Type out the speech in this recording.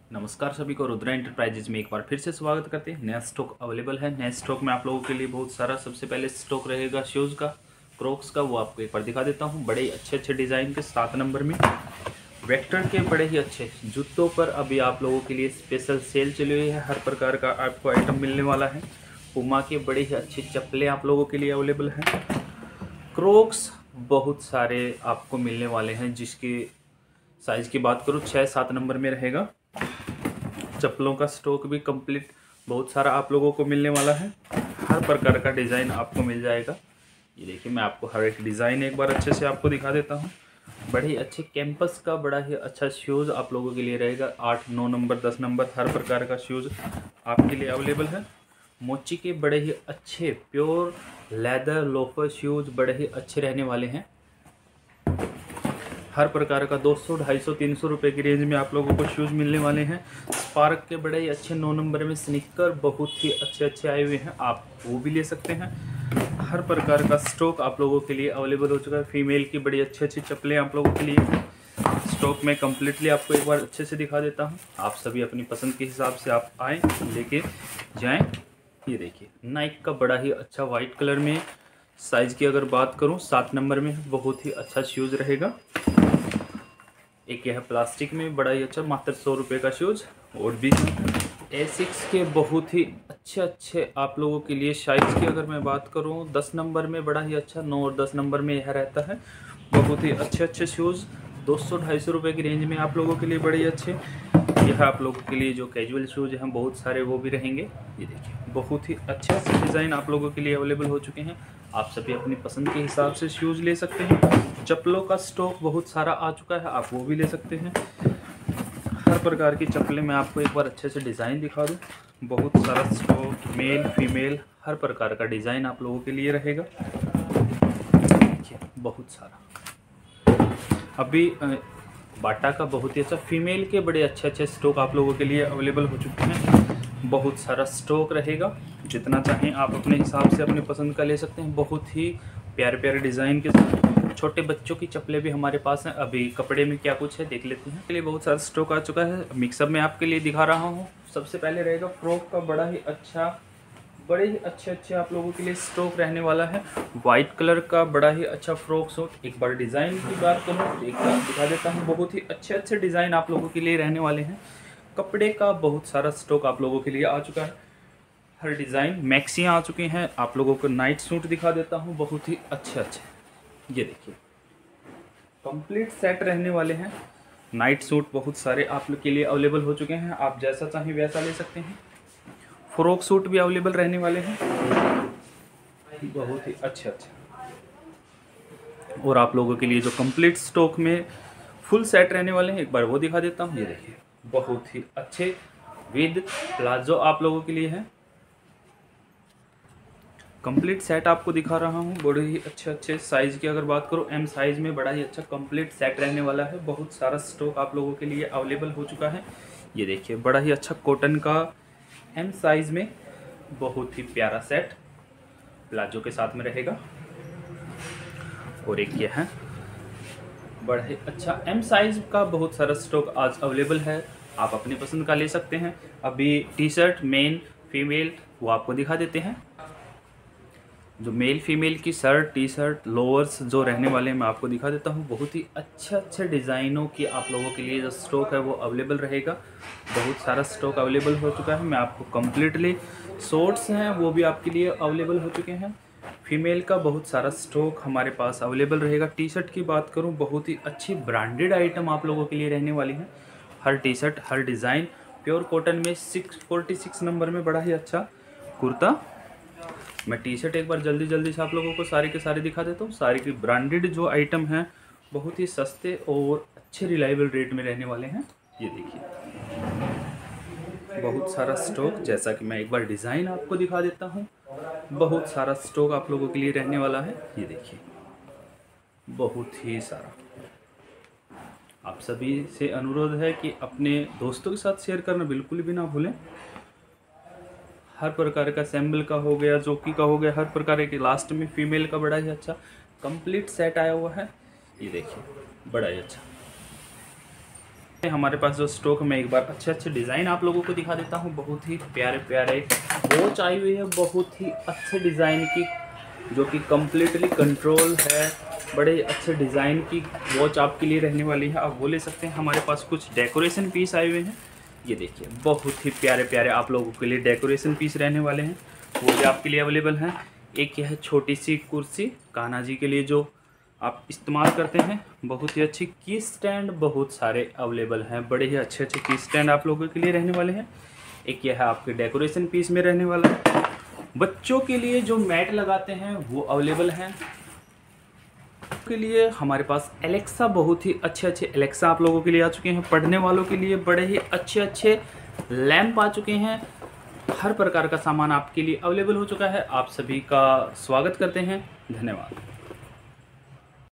नमस्कार सभी को, रुद्रा एंटरप्राइजेज में एक बार फिर से स्वागत करते हैं। नया स्टॉक अवेलेबल है। नए स्टॉक में आप लोगों के लिए बहुत सारा सबसे पहले स्टॉक रहेगा शूज़ का, क्रॉक्स का। वो आपको एक बार दिखा देता हूँ। बड़े ही अच्छे डिज़ाइन के 7 नंबर में वेक्टर के बड़े ही अच्छे जूतों पर अभी आप लोगों के लिए स्पेशल सेल चली हुई है। हर प्रकार का आपको आइटम मिलने वाला है। पुमा के बड़े ही अच्छी चप्पलें आप लोगों के लिए अवेलेबल हैं। क्रॉक्स बहुत सारे आपको मिलने वाले हैं, जिसकी साइज़ की बात करूँ 6-7 नंबर में रहेगा। चप्पलों का स्टॉक भी कंप्लीट बहुत सारा आप लोगों को मिलने वाला है। हर प्रकार का डिज़ाइन आपको मिल जाएगा। ये देखिए, मैं आपको हर एक डिज़ाइन एक बार अच्छे से आपको दिखा देता हूँ। बड़े ही अच्छे कैंपस का बड़ा ही अच्छा शूज़ आप लोगों के लिए रहेगा। 8-9 नंबर 10 नंबर हर प्रकार का शूज़ आपके लिए अवेलेबल है। मोची के बड़े ही अच्छे प्योर लेदर लोफर शूज़ बड़े ही अच्छे रहने वाले हैं। हर प्रकार का 200, 250, 300 रुपये की रेंज में आप लोगों को शूज़ मिलने वाले हैं। स्पार्क के बड़े ही अच्छे 9 नंबर में स्निकर बहुत ही अच्छे आए हुए हैं, आप वो भी ले सकते हैं। हर प्रकार का स्टॉक आप लोगों के लिए अवेलेबल हो चुका है। फीमेल की बड़ी अच्छी चप्पलें आप लोगों के लिए स्टॉक में कम्प्लीटली आपको एक बार अच्छे से दिखा देता हूँ। आप सभी अपनी पसंद के हिसाब से आप आएँ, लेके जाएँ। ये देखिए, नाइक का बड़ा ही अच्छा वाइट कलर में, साइज़ की अगर बात करूँ 7 नंबर में, बहुत ही अच्छा शूज़ रहेगा। एक यह प्लास्टिक में बड़ा ही अच्छा, मात्र 100 रुपये का शूज़। और भी एसिक्स के बहुत ही अच्छे आप लोगों के लिए साइज़ की अगर मैं बात करूं 10 नंबर में बड़ा ही अच्छा, 9 और 10 नंबर में यह रहता है। बहुत ही अच्छे शूज़ 200-250 रुपये की रेंज में आप लोगों के लिए बड़े ही अच्छे। यह आप लोगों के लिए जो कैजुअल शूज़ हैं बहुत सारे वो भी रहेंगे। ये देखिए, बहुत ही अच्छे डिज़ाइन आप लोगों के लिए अवेलेबल हो चुके हैं। आप सभी अपनी पसंद के हिसाब से शूज़ ले सकते हैं। चप्पलों का स्टॉक बहुत सारा आ चुका है, आप वो भी ले सकते हैं। हर प्रकार की चप्पलें मैं आपको एक बार अच्छे से डिज़ाइन दिखा दूं। बहुत सारा स्टॉक, मेल फीमेल हर प्रकार का डिज़ाइन आप लोगों के लिए रहेगा। देखिए, बहुत सारा अभी बाटा का बहुत ही अच्छा फीमेल के बड़े अच्छे स्टॉक आप लोगों के लिए अवेलेबल हो चुके हैं। बहुत सारा स्टॉक रहेगा, जितना चाहें आप अपने हिसाब से अपनी पसंद का ले सकते हैं। बहुत ही प्यारे डिज़ाइन के साथ छोटे बच्चों की चप्पलें भी हमारे पास हैं। अभी कपड़े में क्या कुछ है देख लेते हैं। के लिए बहुत सारा स्टॉक आ चुका है, मिक्सअप में आपके लिए दिखा रहा हूँ। सबसे पहले रहेगा फ्रॉक का बड़ा ही अच्छा, बड़े ही अच्छे आप लोगों के लिए स्टॉक रहने वाला है। वाइट कलर का बड़ा ही अच्छा फ्रॉक सूट। एक बार डिज़ाइन की बात करूँ, एक बार दिखा देता हूँ। बहुत ही अच्छे डिज़ाइन आप लोगों के लिए रहने वाले हैं। कपड़े का बहुत सारा स्टॉक आप लोगों के लिए आ चुका है। हर डिज़ाइन मैक्सियाँ आ चुकी हैं। आप लोगों को नाइट सूट दिखा देता हूँ, बहुत ही अच्छे। ये देखिए, कंप्लीट सेट रहने वाले हैं। नाइट सूट बहुत सारे आप लोग के लिए अवेलेबल हो चुके हैं, आप जैसा चाहें वैसा ले सकते हैं। फ्रॉक सूट भी अवेलेबल रहने वाले हैं, बहुत ही अच्छे। और आप लोगों के लिए जो कंप्लीट स्टॉक में फुल सेट रहने वाले हैं, एक बार वो दिखा देता हूँ। ये देखिए, बहुत ही अच्छे विद प्लाजो आप लोगों के लिए है। कंप्लीट सेट आपको दिखा रहा हूँ। बड़े ही अच्छे साइज़ की अगर बात करूँ, एम साइज़ में बड़ा ही अच्छा कंप्लीट सेट रहने वाला है। बहुत सारा स्टॉक आप लोगों के लिए अवेलेबल हो चुका है। ये देखिए, बड़ा ही अच्छा कॉटन का एम साइज़ में बहुत ही प्यारा सेट प्लाजो के साथ में रहेगा। और एक ये है बड़ा ही अच्छा एम साइज़ का, बहुत सारा स्टॉक आज अवेलेबल है, आप अपनी पसंद का ले सकते हैं। अभी टी शर्ट मेन फीमेल वो आपको दिखा देते हैं। जो मेल फीमेल की शर्ट, टी शर्ट, लोअर्स जो रहने वाले हैं मैं आपको दिखा देता हूँ। बहुत ही अच्छे डिज़ाइनों की आप लोगों के लिए जो स्टॉक है वो अवेलेबल रहेगा। बहुत सारा स्टॉक अवेलेबल हो चुका है। मैं आपको कम्प्लीटली शॉर्ट्स हैं वो भी आपके लिए अवेलेबल हो चुके हैं। फीमेल का बहुत सारा स्टॉक हमारे पास अवेलेबल रहेगा। टी शर्ट की बात करूँ, बहुत ही अच्छी ब्रांडेड आइटम आप लोगों के लिए रहने वाली है। हर टी शर्ट, हर डिज़ाइन प्योर कॉटन में 646 नंबर में बड़ा ही अच्छा कुर्ता। मैं टी शर्ट एक बार जल्दी से आप लोगों को सारे के सारे दिखा देता हूँ। सारे की ब्रांडेड जो आइटम हैं बहुत ही सस्ते और अच्छे रिलायबल रेट में रहने वाले हैं। ये देखिए, बहुत सारा स्टॉक, जैसा कि मैं एक बार डिज़ाइन आपको दिखा देता हूँ। बहुत सारा स्टॉक आप लोगों के लिए रहने वाला है। ये देखिए, बहुत ही सारा। आप सभी से अनुरोध है कि अपने दोस्तों के साथ शेयर करना बिल्कुल भी ना भूलें। हर प्रकार का सैम्बल का हो गया, जॉकी का हो गया, हर प्रकार के। लास्ट में फीमेल का बड़ा ही अच्छा कंप्लीट सेट आया हुआ है। ये देखिए, बड़ा ही अच्छा। हमारे पास जो स्टॉक में एक बार अच्छे डिज़ाइन आप लोगों को दिखा देता हूँ। बहुत ही प्यारे प्यारे वॉच आई हुई है, बहुत ही अच्छे डिज़ाइन की, जो कि कम्प्लीटली कंट्रोल है। बड़े अच्छे डिज़ाइन की वॉच आपके लिए रहने वाली है, आप वो ले सकते हैं। हमारे पास कुछ डेकोरेशन पीस आए हुए हैं, ये देखिए बहुत ही प्यारे प्यारे आप लोगों के लिए डेकोरेशन पीस रहने वाले हैं, वो भी आपके लिए अवेलेबल हैं। एक यह छोटी सी कुर्सी कान्हा जी के लिए जो आप इस्तेमाल करते हैं, बहुत ही अच्छी की स्टैंड बहुत सारे अवेलेबल हैं, बड़े ही अच्छे की स्टैंड आप लोगों के लिए रहने वाले हैं। एक यह आपके डेकोरेशन पीस में रहने वाला है। बच्चों के लिए जो मैट लगाते हैं वो अवेलेबल हैं। के लिए हमारे पास एलेक्सा, बहुत ही अच्छे एलेक्सा आप लोगों के लिए आ चुके हैं। पढ़ने वालों के लिए बड़े ही अच्छे लैंप आ चुके हैं। हर प्रकार का सामान आपके लिए अवेलेबल हो चुका है। आप सभी का स्वागत करते हैं, धन्यवाद।